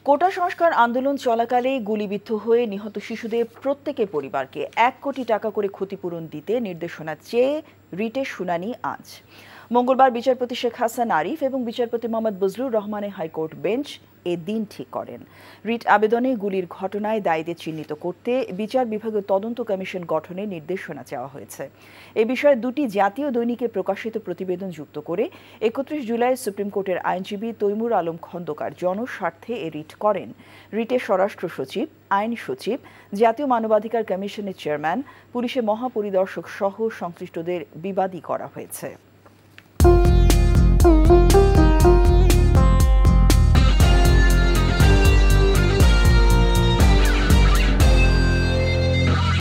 কোটা সংস্কার আন্দোলন চলাকালে গুলিবিদ্ধ হয়ে নিহত শিশুদের প্রত্যেকের পরিবারকে ১ কোটি টাকা করে ক্ষতিপূরণ দিতে নির্দেশনা চেয়ে রিটের শুনানি আজ। মঙ্গলবার বিচারপতি শেখ হাসান আরিফ এবং বিচারপতি মোহাম্মদ বজলুর রহমানের হাইকোর্ট বেঞ্চ এ দিন ঠিক করেন। রিট আবেদনে গুলির ঘটনায় দায়ীদের চিহ্নিত করতে বিচার বিভাগীয় তদন্ত কমিশন গঠনের নির্দেশনা চাওয়া হয়েছে। এ বিষয়ে দুটি জাতীয় দৈনিকে প্রকাশিত প্রতিবেদন যুক্ত করে ৩১ জুলাই সুপ্রিম কোর্টের আইনজীবী তৈমুর আলম খন্দকার জনস্বার্থে এ রিট করেন। রিটে স্বরাষ্ট্র সচিব, আইন সচিব, জাতীয় মানবাধিকার কমিশনের চেয়ারম্যান, পুলিশের মহাপরিদর্শক সহ সংশ্লিষ্টদের বিবাদী করা হয়েছে।